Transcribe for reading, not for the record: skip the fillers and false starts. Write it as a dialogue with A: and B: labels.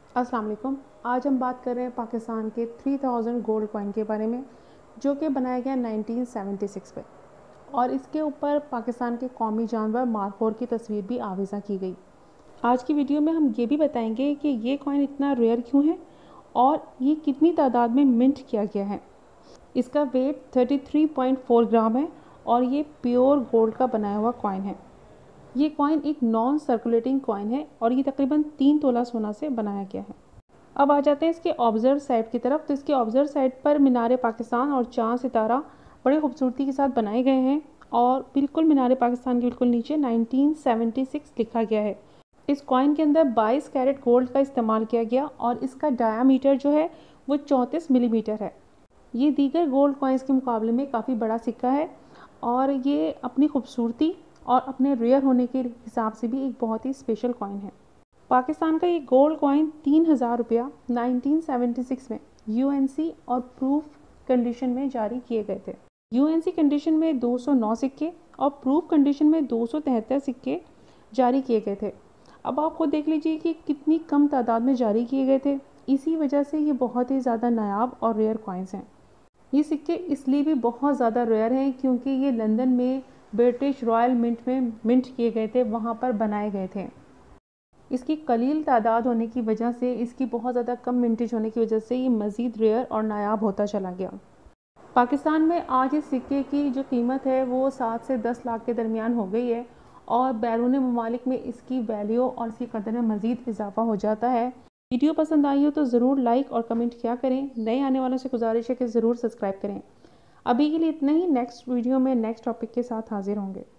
A: अस्सलाम वालेकुम। आज हम बात कर रहे हैं पाकिस्तान के 3000 गोल्ड कॉइन के बारे में, जो कि बनाया गया 1976 में, और इसके ऊपर पाकिस्तान के कौमी जानवर मारखोर की तस्वीर भी आवेज़ा की गई। आज की वीडियो में हम ये भी बताएंगे कि ये कॉइन इतना रेयर क्यों है और ये कितनी तादाद में मिंट किया गया है। इसका वेट 33.4 ग्राम है और ये प्योर गोल्ड का बनाया हुआ कॉइन है। ये कॉइन एक नॉन सर्कुलेटिंग कॉइन है और ये तकरीबन 3 तोला सोना से बनाया गया है। अब आ जाते हैं इसके ऑब्जर्व साइड की तरफ। तो इसके ऑब्जर्व साइड पर मीनार पाकिस्तान और चांद सितारा बड़े खूबसूरती के साथ बनाए गए हैं और बिल्कुल मीनार पाकिस्तान के बिल्कुल नीचे 1976 लिखा गया है। इस कॉइन के अंदर 22 कैरेट गोल्ड का इस्तेमाल किया गया और इसका डायामीटर जो है वो 34 मिलीमीटर है। ये दीगर गोल्ड कॉइन्स के मुकाबले में काफ़ी बड़ा सिक्का है और ये अपनी खूबसूरती और अपने रेयर होने के हिसाब से भी एक बहुत ही स्पेशल कॉइन है। पाकिस्तान का ये गोल्ड कॉइन 3000 रुपया 1976 में यूएनसी और प्रूफ कंडीशन में जारी किए गए थे। यूएनसी कंडीशन में 209 सिक्के और प्रूफ कंडीशन में 273 सिक्के जारी किए गए थे। अब आप खुद देख लीजिए कि कितनी कम तादाद में जारी किए गए थे। इसी वजह से ये बहुत ही ज़्यादा नायाब और रेयर कॉइन्स हैं। ये सिक्के इसलिए भी बहुत ज़्यादा रेयर हैं क्योंकि ये लंदन में ब्रिटिश रॉयल मिंट में मिंट किए गए थे, वहाँ पर बनाए गए थे। इसकी कलील तादाद होने की वजह से, इसकी बहुत ज़्यादा कम मिंटेज होने की वजह से ये मज़ीद रेयर और नायाब होता चला गया। पाकिस्तान में आज इस सिक्के की जो कीमत है वो 7 से 10 लाख के दरमियान हो गई है और बैरून ममालिक में इसकी वैल्यू और इसकी कदर में मज़ीद इजाफा हो जाता है। वीडियो पसंद आई हो तो ज़रूर लाइक और कमेंट किया करें। नए आने वालों से गुजारिश है कि ज़रूर सब्सक्राइब करें। अभी के लिए इतना ही। नेक्स्ट वीडियो में नेक्स्ट टॉपिक के साथ हाजिर होंगे।